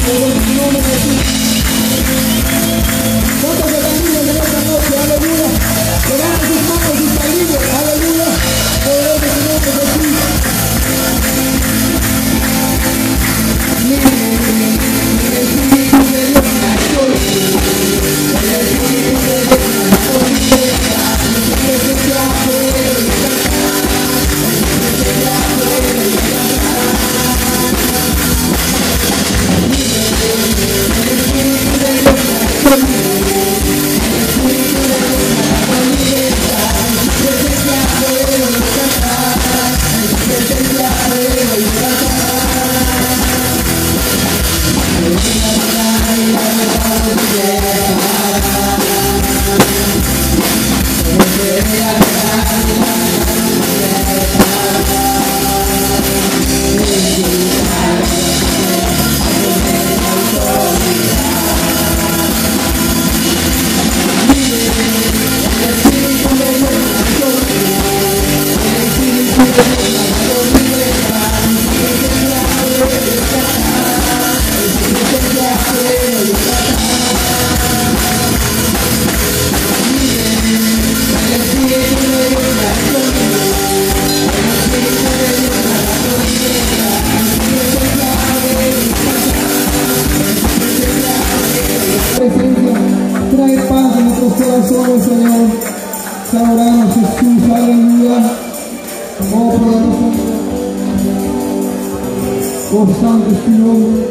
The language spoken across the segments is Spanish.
Oh, santo es tu nombre.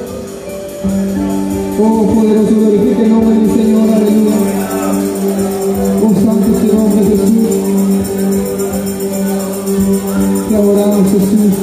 Oh, poderoso, glorifica el nombre del Señor, aleluya. Oh, santo es tu nombre, Jesús. Te adoramos, Jesús.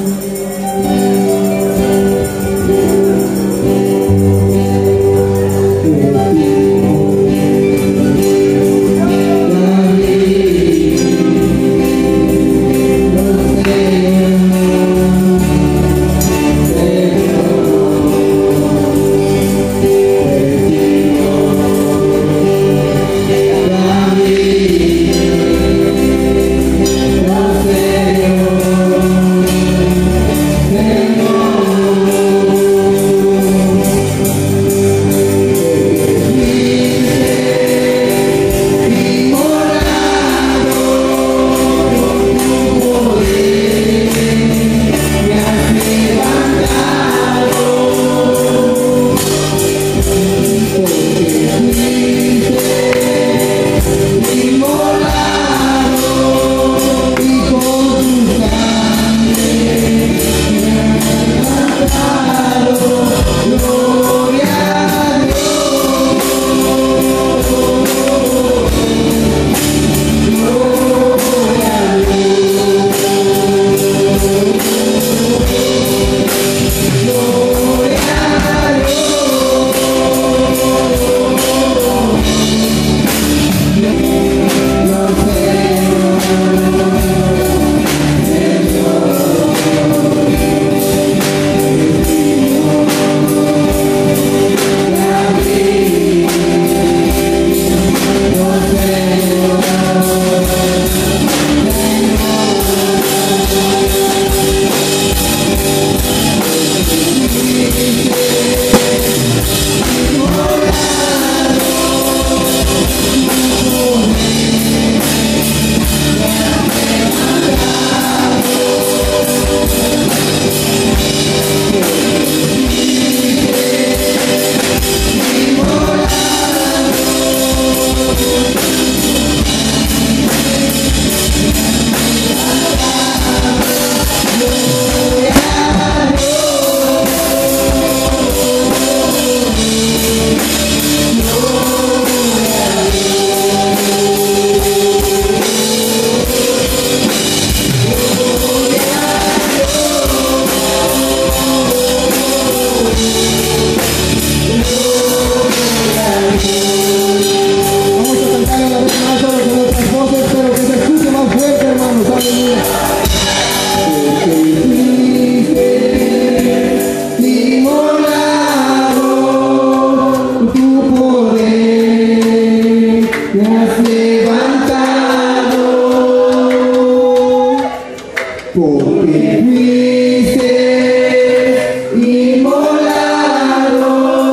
Porque fuiste inmolado.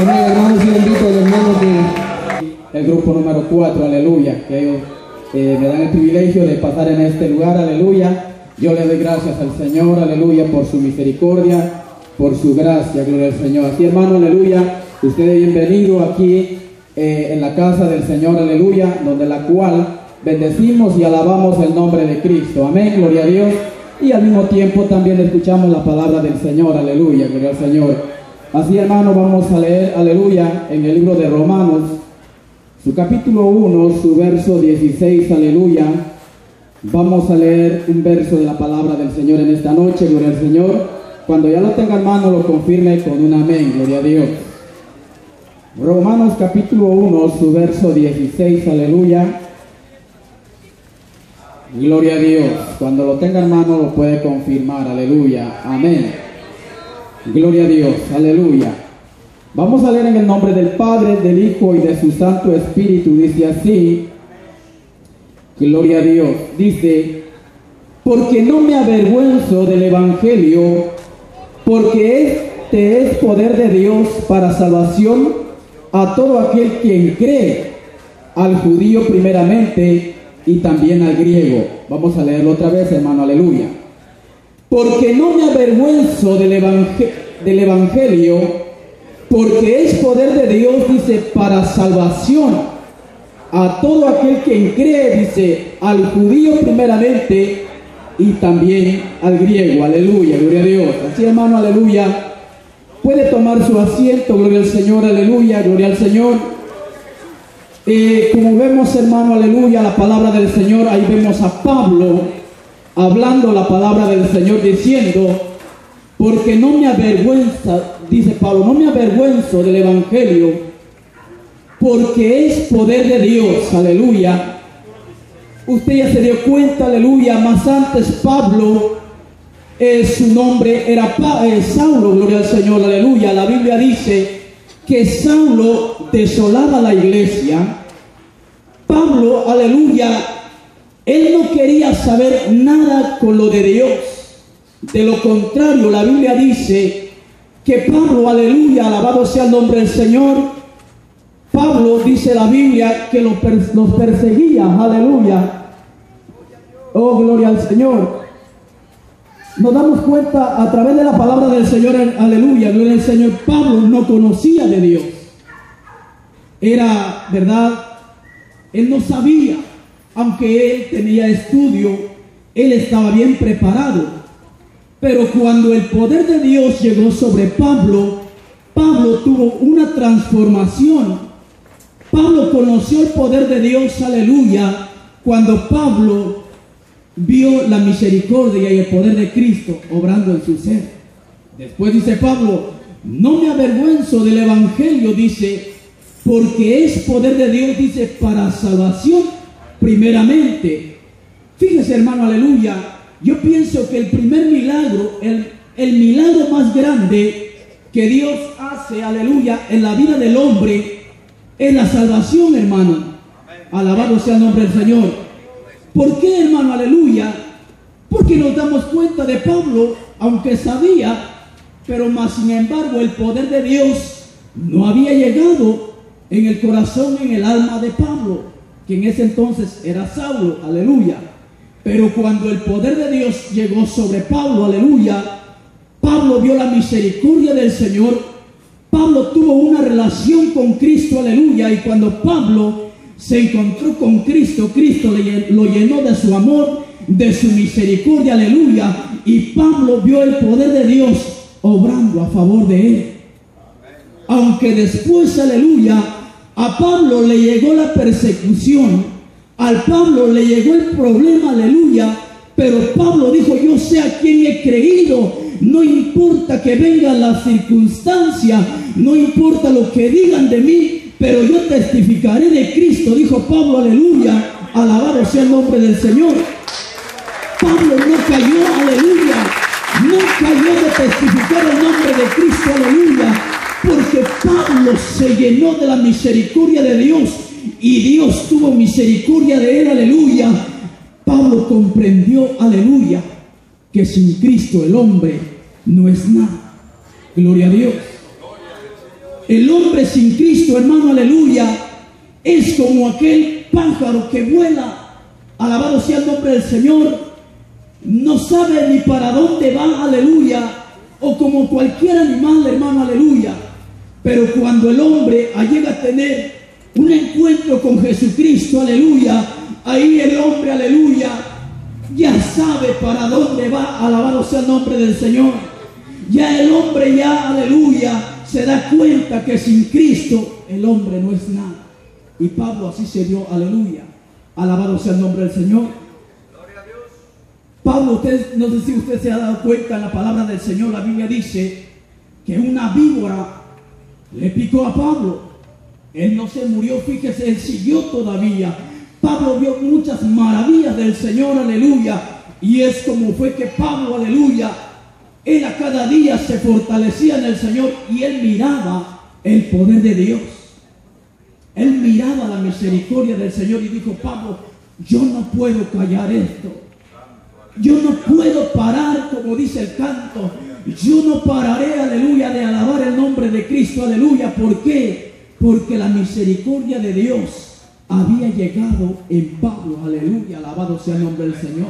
Amén, hermanos, y bendito el hermano El grupo número 4, aleluya, que ellos me dan el privilegio de pasar en este lugar, aleluya. Yo le doy gracias al Señor, aleluya, por su misericordia, por su gracia, gloria al Señor. Así, hermano, aleluya, usted es bienvenido aquí en la casa del Señor, aleluya, donde la cual bendecimos y alabamos el nombre de Cristo, amén, gloria a Dios. Y al mismo tiempo también escuchamos la palabra del Señor, aleluya, gloria al Señor. Así, hermano, vamos a leer, aleluya, en el libro de Romanos, su capítulo 1, su verso 16, aleluya. Vamos a leer un verso de la palabra del Señor en esta noche, gloria al Señor. Cuando ya lo tenga, hermano, lo confirme con un amén, gloria a Dios. Romanos capítulo 1, su verso 16, aleluya. Gloria a Dios. Cuando lo tenga, hermano, lo puede confirmar, aleluya, amén. Gloria a Dios, aleluya. Vamos a leer en el nombre del Padre, del Hijo y de su Santo Espíritu. Dice así, gloria a Dios. Dice, porque no me avergüenzo del Evangelio, porque este es poder de Dios para salvación a todo aquel quien cree, al judío primeramente y también al griego. Vamos a leerlo otra vez, hermano, aleluya. Porque no me avergüenzo del Evangelio, porque es poder de Dios, dice, para salvación a todo aquel quien cree, dice, al judío primeramente y también al griego, aleluya, gloria a Dios. Así, hermano, aleluya, puede tomar su asiento, gloria al Señor, aleluya, gloria al Señor. Como vemos, hermano, aleluya, la palabra del Señor, ahí vemos a Pablo hablando la palabra del Señor diciendo, porque no me avergüenza, dice Pablo, no me avergüenzo del Evangelio, porque es poder de Dios, aleluya. Usted ya se dio cuenta, aleluya, más antes Pablo, su nombre era Saulo, gloria al Señor, aleluya. La Biblia dice que Saulo desolaba la iglesia. Pablo, aleluya, él no quería saber nada con lo de Dios. De lo contrario, la Biblia dice que Pablo, aleluya, alabado sea el nombre del Señor. Pablo, dice la Biblia, que los perseguía, aleluya. Oh, gloria al Señor. Nos damos cuenta a través de la palabra del Señor, aleluya, gloria al Señor. Pablo no conocía de Dios. Era, ¿verdad? Él no sabía, aunque él tenía estudio, él estaba bien preparado. Pero cuando el poder de Dios llegó sobre Pablo, Pablo tuvo una transformación. Pablo conoció el poder de Dios, aleluya, cuando Pablo vio la misericordia y el poder de Cristo obrando en su ser. Después dice Pablo, no me avergüenzo del Evangelio, dice, porque es poder de Dios, dice, para salvación primeramente. Fíjese, hermano, aleluya, yo pienso que el primer milagro, el milagro más grande que Dios hace, aleluya, en la vida del hombre es la salvación, hermano. Alabado sea el nombre del Señor. ¿Por qué, hermano? Aleluya. Porque nos damos cuenta de Pablo, aunque sabía, pero más sin embargo el poder de Dios no había llegado en el corazón, en el alma de Pablo, que en ese entonces era Saulo, aleluya. Pero cuando el poder de Dios llegó sobre Pablo, aleluya, Pablo vio la misericordia del Señor. Pablo tuvo una relación con Cristo, aleluya, y cuando Pablo se encontró con Cristo, Cristo lo llenó de su amor, de su misericordia, aleluya, y Pablo vio el poder de Dios obrando a favor de él. Aunque después, aleluya, a Pablo le llegó la persecución, al Pablo le llegó el problema, aleluya, pero Pablo dijo, yo sé a quién he creído, no importa que vengan las circunstancias, no importa lo que digan de mí, pero yo testificaré de Cristo, dijo Pablo, aleluya, alabado sea el nombre del Señor. Pablo no cayó, aleluya, no cayó de testificar el nombre de Cristo, aleluya, porque Pablo se llenó de la misericordia de Dios y Dios tuvo misericordia de él, aleluya. Pablo comprendió, aleluya, que sin Cristo el hombre no es nada. Gloria a Dios. El hombre sin Cristo, hermano, aleluya, es como aquel pájaro que vuela, alabado sea el nombre del Señor, no sabe ni para dónde va, aleluya, o como cualquier animal, hermano, aleluya. Pero cuando el hombre llega a tener un encuentro con Jesucristo, aleluya, ahí el hombre, aleluya, ya sabe para dónde va, alabado sea el nombre del Señor. Ya el hombre, ya, aleluya, se da cuenta que sin Cristo el hombre no es nada. Y Pablo así se dio, aleluya, alabado sea el nombre del Señor. Gloria a Dios. Pablo, usted, no sé si usted se ha dado cuenta en la palabra del Señor, la Biblia dice que una víbora le picó a Pablo. Él no se murió, fíjese, él siguió todavía. Pablo vio muchas maravillas del Señor, aleluya. Y es como fue que Pablo, aleluya, él a cada día se fortalecía en el Señor y él miraba el poder de Dios. Él miraba la misericordia del Señor y dijo: Pablo, yo no puedo callar esto. Yo no puedo parar, como dice el canto. Yo no pararé, aleluya, de alabar el nombre de Cristo, aleluya. ¿Por qué? Porque la misericordia de Dios había llegado en Pablo, aleluya. Alabado sea el nombre del Señor.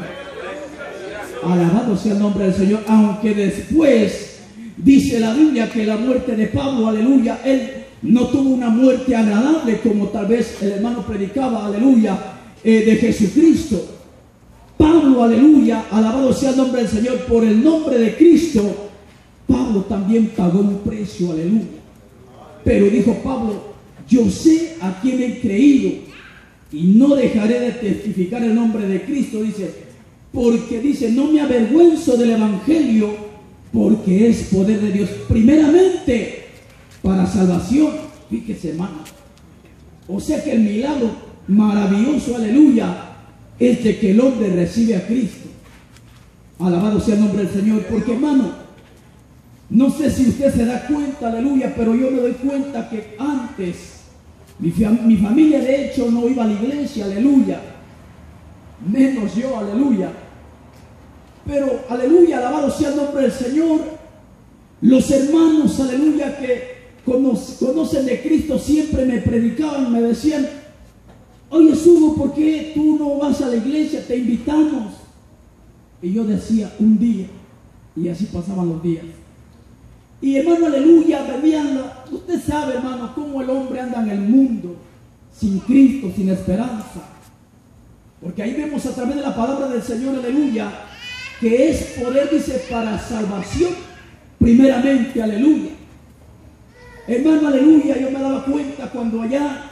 Alabado sea el nombre del Señor. Aunque después dice la Biblia que la muerte de Pablo, aleluya, él no tuvo una muerte agradable como tal vez el hermano predicaba, aleluya, de Jesucristo. Pablo, aleluya, alabado sea el nombre del Señor, por el nombre de Cristo, Pablo también pagó un precio, aleluya. Pero dijo Pablo: yo sé a quién he creído y no dejaré de testificar el nombre de Cristo, dice, porque dice: no me avergüenzo del evangelio, porque es poder de Dios, primeramente para salvación. Fíjese, hermano. O sea que el milagro maravilloso, aleluya, es de que el hombre recibe a Cristo. Alabado sea el nombre del Señor. Porque, hermano, no sé si usted se da cuenta, aleluya, pero yo me doy cuenta que antes mi familia de hecho no iba a la iglesia, aleluya, menos yo, aleluya. Pero, aleluya, alabado sea el nombre del Señor. Los hermanos, aleluya, que conocen de Cristo siempre me predicaban, me decían: oye, Hugo, ¿por qué tú no vas a la iglesia? Te invitamos. Y yo decía: un día. Y así pasaban los días. Y, hermano, aleluya, venían, usted sabe, hermano, cómo el hombre anda en el mundo sin Cristo, sin esperanza. Porque ahí vemos a través de la palabra del Señor, aleluya, que es poder, dice, para salvación, primeramente, aleluya. Hermano, aleluya, yo me daba cuenta cuando allá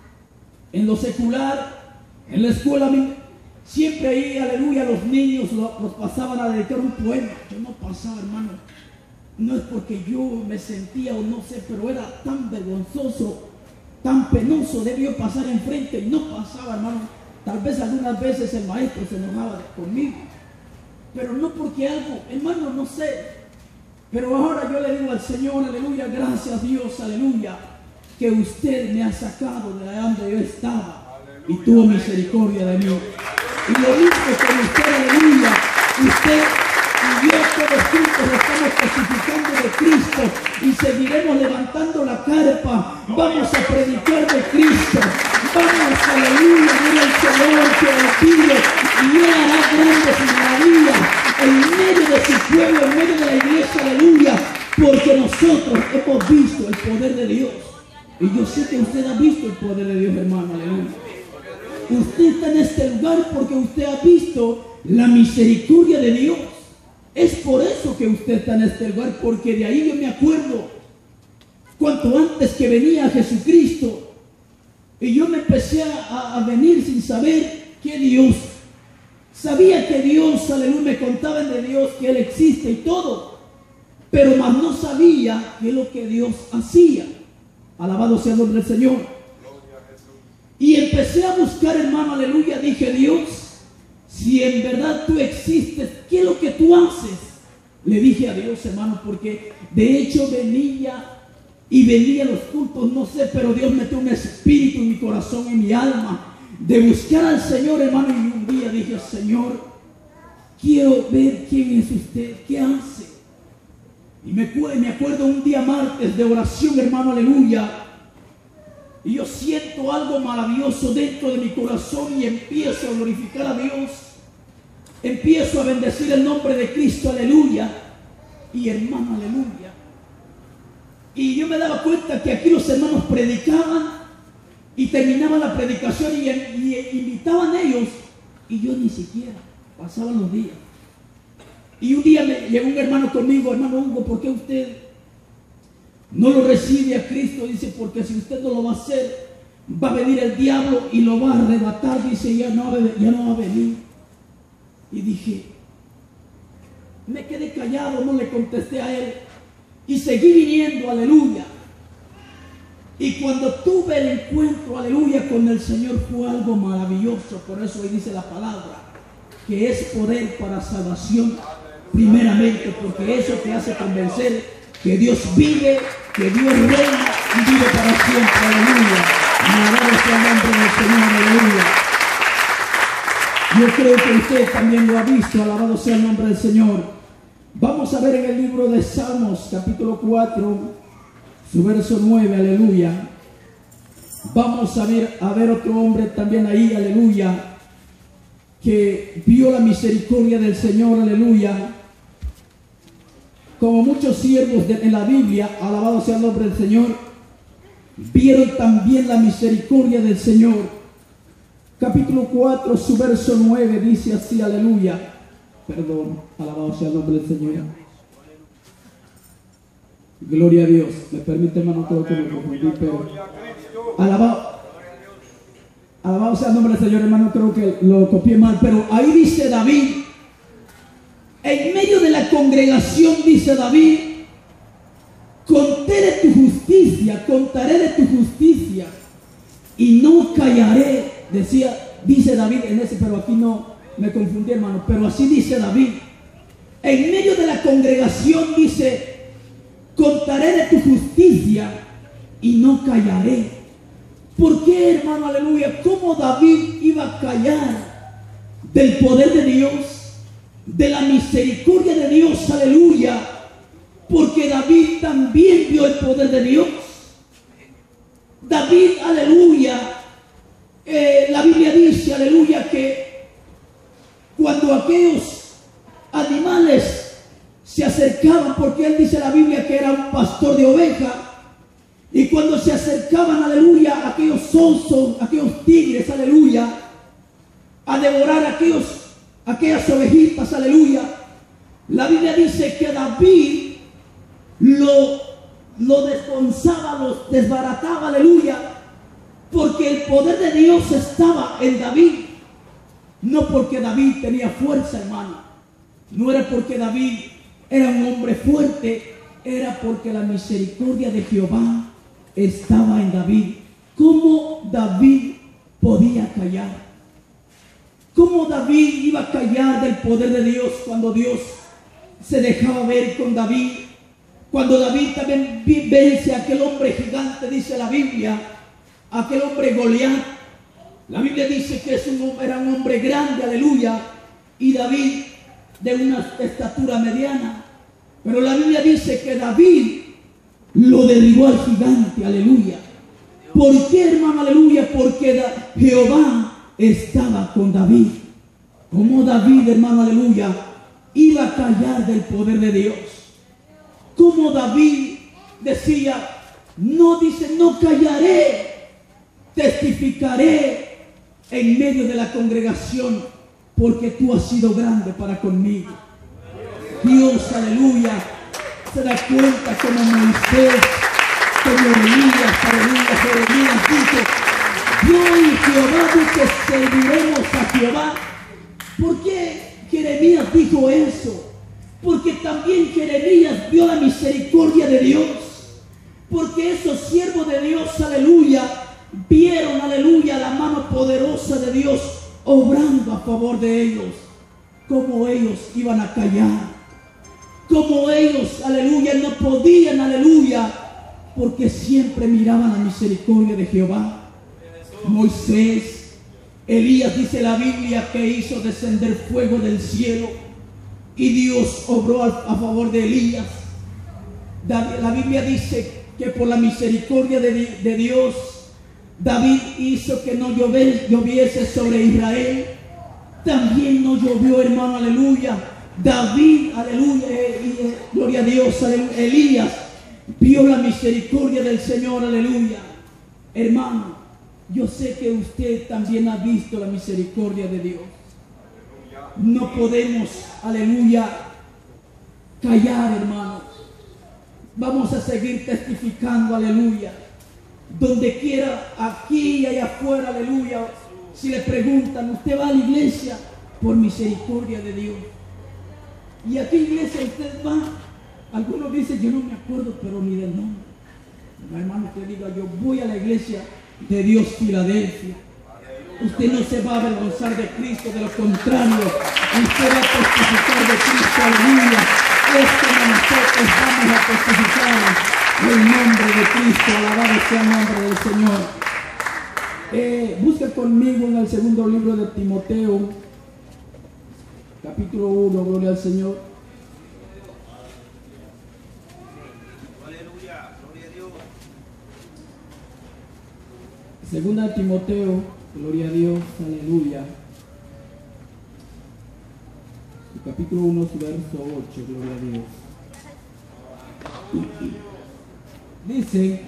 en lo secular, en la escuela, siempre ahí, aleluya, los niños los pasaban a dedicar un poema. Yo no pasaba, hermano. No es porque yo me sentía o no sé, pero era tan vergonzoso, tan penoso, debió pasar enfrente y no pasaba, hermano. Tal vez algunas veces el maestro se enojaba conmigo, pero no porque algo, hermano, no sé. Pero ahora yo le digo al Señor, aleluya, gracias a Dios, aleluya, que usted me ha sacado de donde yo estaba y tuvo misericordia de mí. Y lo mismo con usted, aleluya, usted y yo todos juntos estamos testificando de Cristo y seguiremos levantando la carpa. Vamos a predicar de Cristo. Vamos, aleluya, mira el Señor que lo pide y Él hará grandes maravillas en medio de su pueblo, en medio de la iglesia, aleluya, porque nosotros hemos visto el poder de Dios. Y yo sé que usted ha visto el poder de Dios, hermano, aleluya. Usted está en este lugar porque usted ha visto la misericordia de Dios. Es por eso que usted está en este lugar, porque de ahí yo me acuerdo cuanto antes que venía Jesucristo y yo me empecé a venir sin saber que Dios, sabía que Dios, aleluya, me contaban de Dios, que Él existe y todo, pero más no sabía qué es lo que Dios hacía. Alabado sea el nombre del Señor. Y empecé a buscar, hermano, aleluya, dije: Dios, si en verdad tú existes, ¿qué es lo que tú haces? Le dije a Dios, hermano, porque de hecho venía a los cultos, no sé, pero Dios metió un espíritu en mi corazón, en mi alma, de buscar al Señor, hermano. Y un día dije: Señor, quiero ver quién es usted, qué hace. Y me acuerdo un día martes de oración, hermano, aleluya. Y yo siento algo maravilloso dentro de mi corazón y empiezo a glorificar a Dios. Empiezo a bendecir el nombre de Cristo, aleluya. Y hermano, aleluya. Y yo me daba cuenta que aquí los hermanos predicaban y terminaban la predicación y invitaban a ellos. Y yo ni siquiera, pasaban los días. Y un día me llegó un hermano conmigo: hermano Hugo, ¿por qué usted no lo recibe a Cristo? Dice, porque si usted no lo va a hacer, va a venir el diablo y lo va a arrebatar. Dice, ya no va a venir. Y dije, me quedé callado, no le contesté a él. Y seguí viniendo, aleluya. Y cuando tuve el encuentro, aleluya, con el Señor, fue algo maravilloso. Por eso ahí dice la palabra, que es poder para salvación, primeramente, porque eso te hace convencer que Dios vive, que Dios reina y vive para siempre, aleluya. Alabado sea el nombre del Señor, aleluya. Yo creo que usted también lo ha visto, alabado sea el nombre del Señor. Vamos a ver en el libro de Salmos, capítulo 4, su verso 9, aleluya. Vamos a ver otro hombre también ahí, aleluya, que vio la misericordia del Señor, aleluya. Como muchos siervos en la Biblia, alabado sea el nombre del Señor, vieron también la misericordia del Señor. Capítulo 4, su verso 9, dice así, aleluya. Perdón, alabado sea el nombre del Señor. Gloria a Dios. Me permite, hermano, todo que me confundí, pero alabado sea el nombre del Señor, hermano. Creo que lo copié mal, pero ahí dice David, en medio de la congregación, dice David, contaré de tu justicia y no callaré. Dice David en ese, pero aquí no me confundí, hermano, pero así dice David. En medio de la congregación dice, contaré de tu justicia y no callaré. ¿Por qué, hermano, aleluya? ¿Cómo David iba a callar del poder de Dios, de la misericordia de Dios, aleluya? Porque David también vio el poder de Dios. David, aleluya, la Biblia dice, aleluya, que cuando aquellos animales se acercaban, porque él dice la Biblia que era un pastor de ovejas, y cuando se acercaban, aleluya, aquellos osos, aquellos tigres, aleluya, a devorar aquellas ovejitas, aleluya, la Biblia dice que David lo desgonzaba, los desbarataba, aleluya, porque el poder de Dios estaba en David. No porque David tenía fuerza, hermano. No era porque David era un hombre fuerte. Era porque la misericordia de Jehová estaba en David. ¿Cómo David podía callar? ¿Cómo David iba a callar del poder de Dios cuando Dios se dejaba ver con David? Cuando David también vence a aquel hombre gigante, dice la Biblia, aquel hombre Goliat. La Biblia dice que era un hombre grande, aleluya, y David de una estatura mediana. Pero la Biblia dice que David lo derribó al gigante, aleluya. ¿Por qué, hermano, aleluya? Porque Jehová estaba con David. Como David, hermano, aleluya, iba a callar del poder de Dios. Como David decía, no callaré, testificaré en medio de la congregación, porque tú has sido grande para conmigo. Dios, aleluya, se da cuenta como Moisés, como Jeremías dijo, yo y Jehová, dice, serviremos a Jehová. ¿Por qué Jeremías dijo eso? Porque también Jeremías vio la misericordia de Dios. Porque esos siervos de Dios, aleluya, vieron, aleluya, la mano poderosa de Dios obrando a favor de ellos. Como ellos iban a callar. Como ellos, aleluya, no podían, aleluya, porque siempre miraban la misericordia de Jehová. Moisés, Elías, dice la Biblia que hizo descender fuego del cielo y Dios obró a favor de Elías. La Biblia dice que por la misericordia de Dios, David hizo que no lloviese sobre Israel. También no llovió, hermano, aleluya. David, aleluya, gloria a Dios, aleluya. Elías vio la misericordia del Señor, aleluya. Hermano, yo sé que usted también ha visto la misericordia de Dios. No podemos, aleluya, callar, hermano. Vamos a seguir testificando, aleluya. Donde quiera, aquí y allá afuera, aleluya. Si le preguntan, ¿usted va a la iglesia? Por misericordia de Dios. ¿Y a qué iglesia usted va? Algunos dicen, yo no me acuerdo, pero ni del nombre. No, hermano, usted diga, yo voy a la iglesia de Dios Filadelfia. Usted no se va a avergonzar de Cristo, de lo contrario, usted va a testificar de Cristo, aleluya. Es como nosotros vamos a testificar el nombre de Cristo, alabado sea el nombre del Señor. Busca conmigo en el segundo libro de Timoteo, capítulo 1, gloria al Señor. Aleluya, gloria a Dios. Segunda de Timoteo, gloria a Dios, aleluya. Capítulo 1, su verso 8, gloria a Dios. Dice,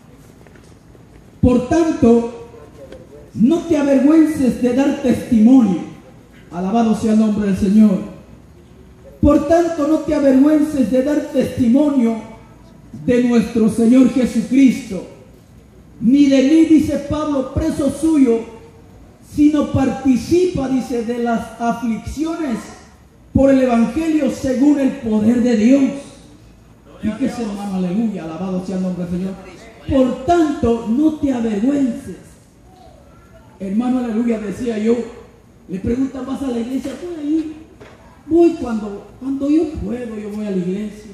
por tanto, no te avergüences de dar testimonio. Alabado sea el nombre del Señor. Por tanto, no te avergüences de dar testimonio de nuestro Señor Jesucristo, ni de mí, dice Pablo, preso suyo, sino participa, dice, de las aflicciones por el Evangelio según el poder de Dios. Fíjese, hermano, aleluya, alabado sea el nombre del Señor. Por tanto, no te avergüences. Hermano, aleluya, decía yo. Le preguntan, ¿vas a la iglesia? Voy ahí. Voy cuando yo puedo, yo voy a la iglesia.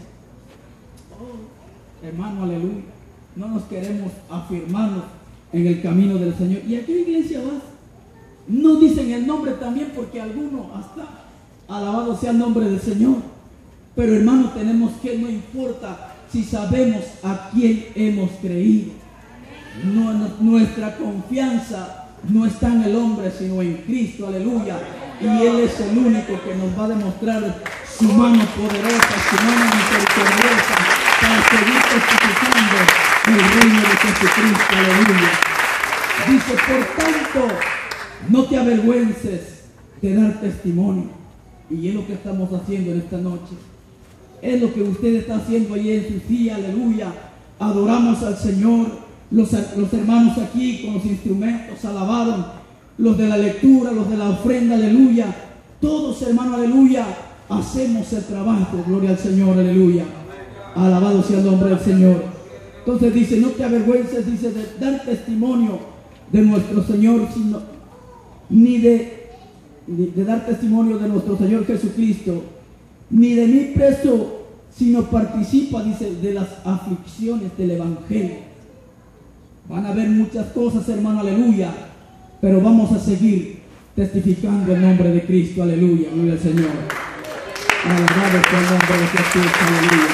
Oh, hermano, aleluya. No nos queremos afirmarnos en el camino del Señor. ¿Y a qué iglesia vas? No dicen el nombre también porque algunos hasta, alabado sea el nombre del Señor. Pero hermano, tenemos que, no importa si sabemos a quién hemos creído. Nuestra confianza no está en el hombre, sino en Cristo, aleluya. Y Él es el único que nos va a demostrar su mano poderosa, su mano misericordiosa, para seguir testificando el reino de Jesucristo, aleluya. Dice, por tanto, no te avergüences de dar testimonio. Y es lo que estamos haciendo en esta noche. Es lo que usted está haciendo ahí en su silla, aleluya. Adoramos al Señor. Los hermanos aquí con los instrumentos alabaron, los de la lectura, los de la ofrenda, aleluya. Todos, hermanos, aleluya, hacemos el trabajo, gloria al Señor, aleluya. Alabado sea el nombre del Señor. Entonces dice, no te avergüences, dice, de dar testimonio de nuestro Señor, sino, ni de dar testimonio de nuestro Señor Jesucristo, ni de mí preso, sino participa, dice, de las aflicciones del Evangelio. Van a haber muchas cosas, hermano, aleluya, pero vamos a seguir testificando el nombre de Cristo, aleluya, gloria al Señor. Alabado sea el nombre de Cristo, aleluya.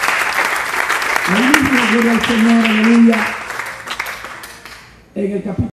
Ahí mismo, gloria al Señor, aleluya. En el capítulo